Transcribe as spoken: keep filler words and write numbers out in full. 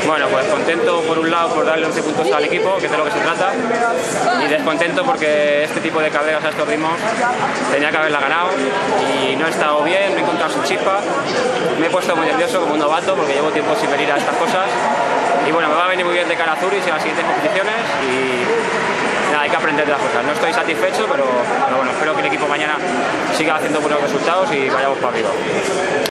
Bueno, pues contento por un lado por darle once puntos al equipo, que es de lo que se trata, y descontento porque este tipo de carreras a estos ritmos tenía que haberla ganado y no he estado bien, no he encontrado su chispa, me he puesto muy nervioso como un novato porque llevo tiempo sin venir a estas cosas y bueno, me va a venir muy bien de cara a Zurich y a las siguientes competiciones y nada, hay que aprender de las cosas. No estoy satisfecho, pero, pero bueno, espero que el equipo mañana siga haciendo buenos resultados y vayamos para arriba.